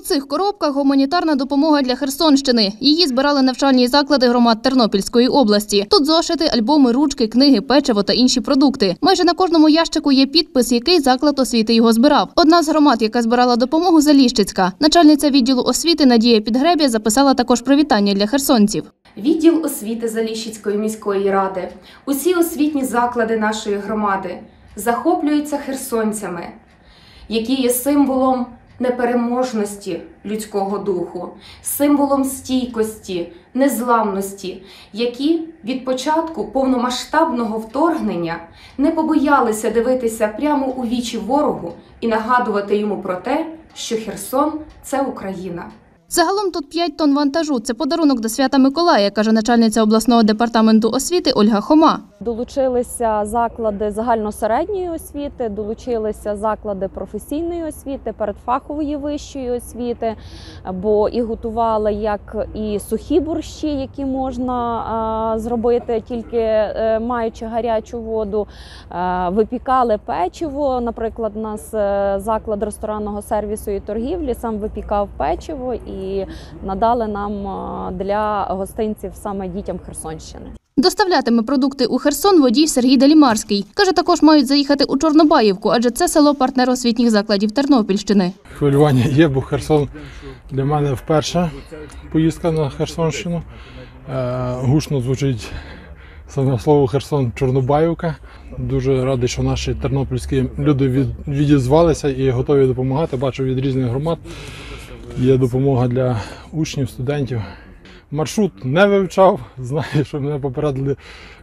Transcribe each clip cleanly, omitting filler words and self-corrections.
цих коробках гуманітарна допомога для Херсонщини. Її збирали навчальні заклади громад Тернопільської області. Тут зошити, альбоми, ручки, книги, печиво та інші продукти. Майже на кожному ящику є підпис, який заклад освіти його збирав. Одна з громад, яка збирала допомогу – Заліщицька. Начальниця відділу освіти Надія Підгреб'я записала також привітання для херсонців. Відділ освіти Заліщицької міської ради, усі освітні заклади нашої громади захоплюються херсонцями, які є символом непереможності людського духу, символом стійкості, незламності, які від початку повномасштабного вторгнення не побоялися дивитися прямо у вічі ворогу і нагадувати йому про те, що Херсон – це Україна. Загалом тут 5 тонн вантажу. Це подарунок до Свята Миколая, каже начальниця обласного департаменту освіти Ольга Хома. Долучилися заклади загальносередньої освіти, долучилися заклади професійної освіти, передфахової вищої освіти, бо і готували як і сухі борщі, які можна зробити тільки маючи гарячу воду, випікали печиво. Наприклад, у нас заклад ресторанного сервісу і торгівлі сам випікав печиво і надали нам для гостинців саме дітям Херсонщини. Доставлятиме продукти у Херсон водій Сергій Далімарський. Каже, також мають заїхати у Чорнобаївку, адже це село – партнер освітніх закладів Тернопільщини. Хвилювання є, бо Херсон для мене вперше поїздка на Херсонщину. Гучно звучить саме слово Херсон – Чорнобаївка. Дуже радий, що наші тернопільські люди відізвалися і готові допомагати. Бачу від різних громад. Є допомога для учнів, студентів. Маршрут не вивчав, знаю, що мене попередили,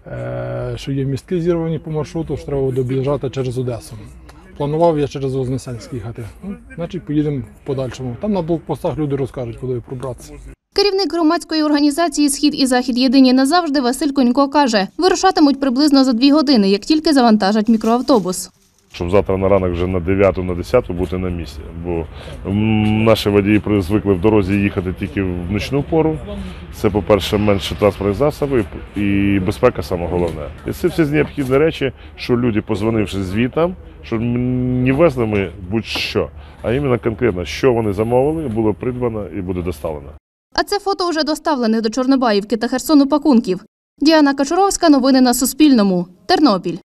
що є містки зірвані по маршруту, що треба доїжджати через Одесу. Планував я через Вознесенськ їхати, значить поїдемо в подальшому. Там на блокпостах люди розкажуть, куди пробратися. Керівник громадської організації «Схід і Захід єдині назавжди» Василь Конько каже, вирушатимуть приблизно за 2 години, як тільки завантажать мікроавтобус. Щоб завтра на ранок вже на 9, на 10 бути на місці. Бо наші водії звикли в дорозі їхати тільки в нічну пору. Це, по-перше, менше транспортних засобів і безпека саме головне. І це всі необхідні речі, що люди, позвонивши звітам, щоб не везли ми будь-що, а іменно конкретно, що вони замовили, було придбано і буде доставлено. А це фото вже доставлених до Чорнобаївки та Херсону пакунків. Діана Качуровська, новини на Суспільному. Тернопіль.